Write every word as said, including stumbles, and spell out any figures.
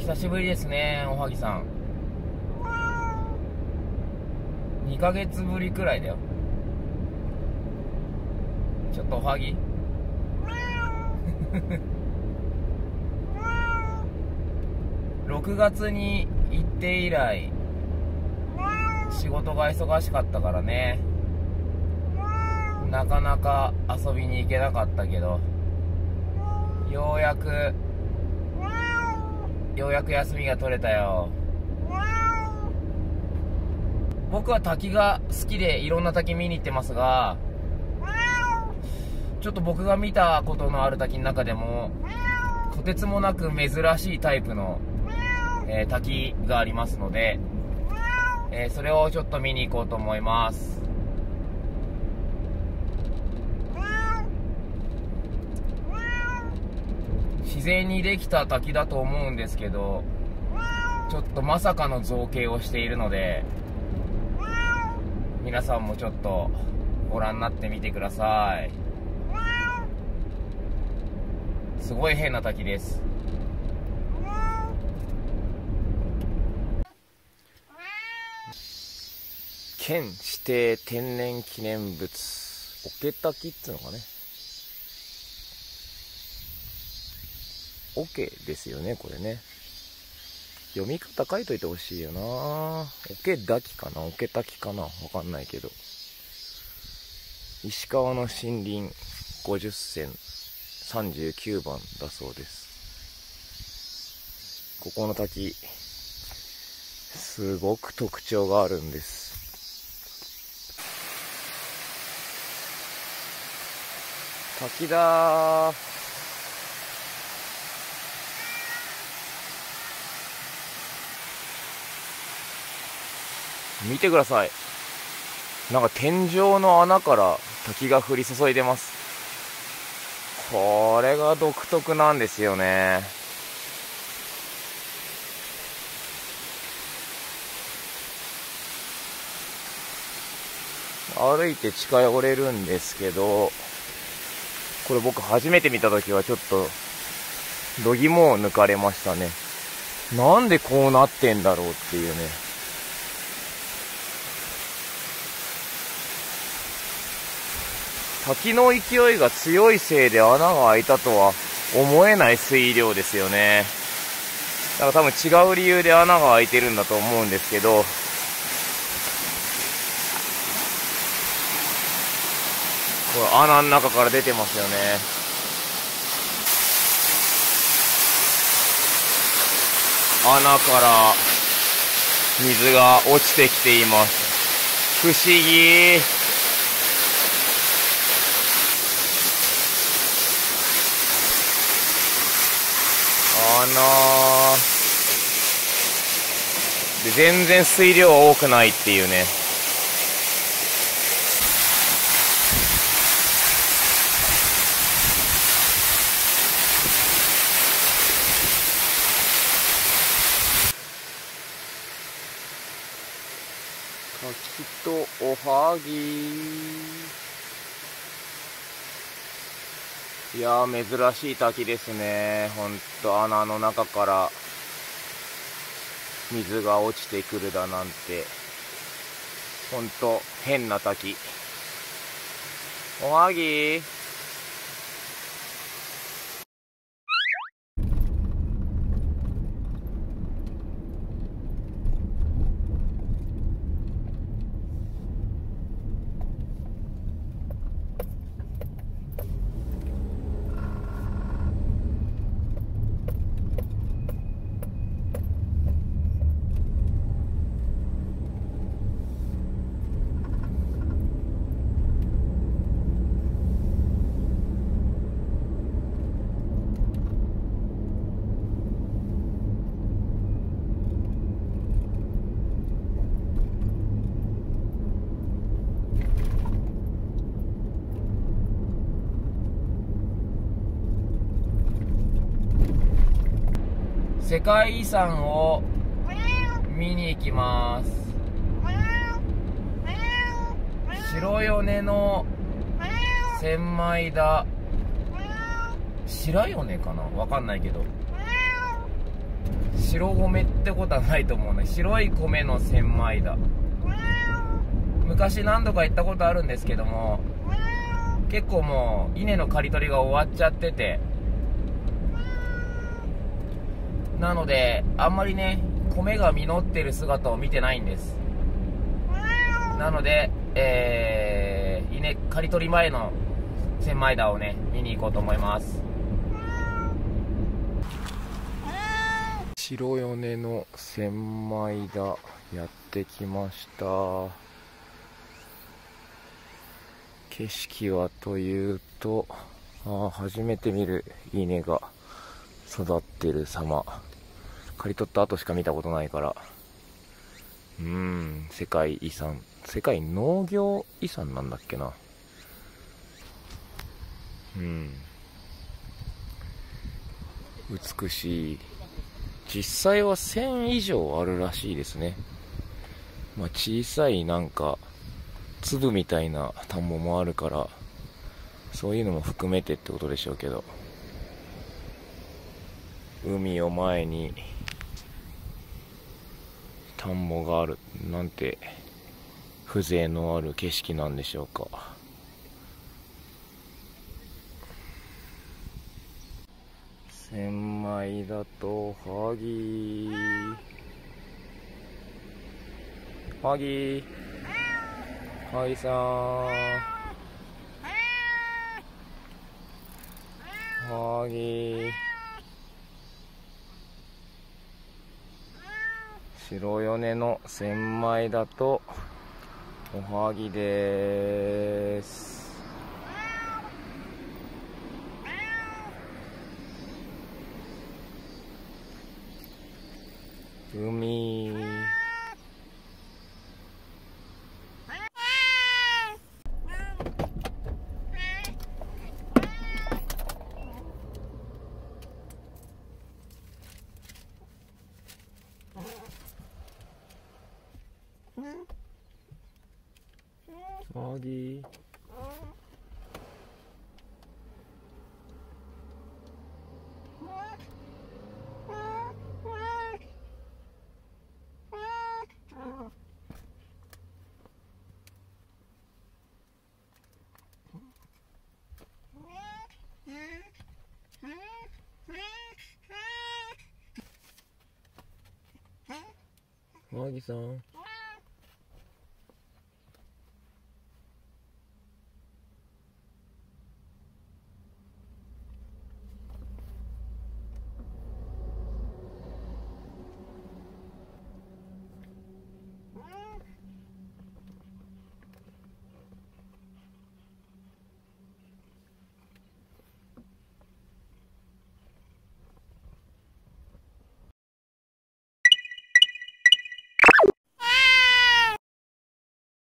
久しぶりですね、おはぎさん。にかげつぶりくらいだよ。ちょっとおはぎろくがつに行って以来仕事が忙しかったからね、なかなか遊びに行けなかったけど、ようやくようやく休みが取れたよ。僕は滝が好きでいろんな滝見に行ってますが、ちょっと僕が見たことのある滝の中でもとてつもなく珍しいタイプの、えー、滝がありますので、えー、それをちょっと見に行こうと思います。自然にできた滝だと思うんですけど、ちょっとまさかの造形をしているので、皆さんもちょっとご覧になってみてください。すごい変な滝です。県指定天然記念物桶滝っつうのかね、桶ですよねこれね。読み方書いといてほしいよな。桶滝かな、桶滝かな、わかんないけど。石川の森林ごじゅっせんさんじゅうきゅうばんだそうです。ここの滝すごく特徴があるんです。滝だー。見てください。なんか天井の穴から滝が降り注いでます。これが独特なんですよね。歩いて近寄れるんですけど、これ僕初めて見た時はちょっと度肝を抜かれましたね。なんでこうなってんだろうっていうね。滝の勢いが強いせいで穴が開いたとは思えない水量ですよね。だから多分違う理由で穴が開いてるんだと思うんですけど、これ穴の中から出てますよね。穴から水が落ちてきています。不思議。穴で全然水量は多くないっていうね。滝とおはぎ。いやー珍しい滝ですね。ほんと穴の中から水が落ちてくるだなんて、ほんと変な滝。おはぎ世界遺産を見に行きます。白米の千枚田、白米かな、わかんないけど白米ってことはないと思うね。白い米の千枚田、昔何度か行ったことあるんですけども、結構もう稲の刈り取りが終わっちゃってて、なのであんまりね米が実ってる姿を見てないんです。なので、えー、稲刈り取り前の千枚田をね見に行こうと思います。白米の千枚田やってきました。景色はというと、あ、初めて見る稲が育ってる様、刈り取った後しか見たことないから、うーん、世界遺産、世界農業遺産なんだっけな。うん、美しい。実際はせん以上あるらしいですね。まあ、小さいなんか粒みたいな田んぼもあるから、そういうのも含めてってことでしょうけど、海を前に田んぼがあるなんて風情のある景色なんでしょうか。千枚田と萩萩萩さん、萩、白米の千枚田とおはぎでーす。海、はぎ、はぎさん。